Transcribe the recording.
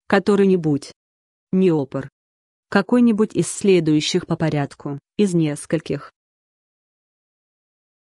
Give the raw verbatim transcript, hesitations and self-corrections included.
Который-нибудь. Неопор. Какой-нибудь из следующих по порядку, из нескольких.